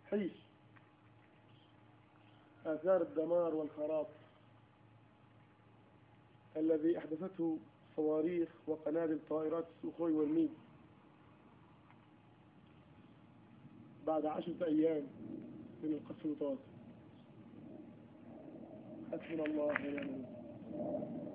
عيش. آثار الدمار والخراب الذي أحدثته صواريخ وقنابل طائرات السوخوي والميج بعد 10 أيام من القصف المتواصل. حسبنا الله ونعم الوكيل.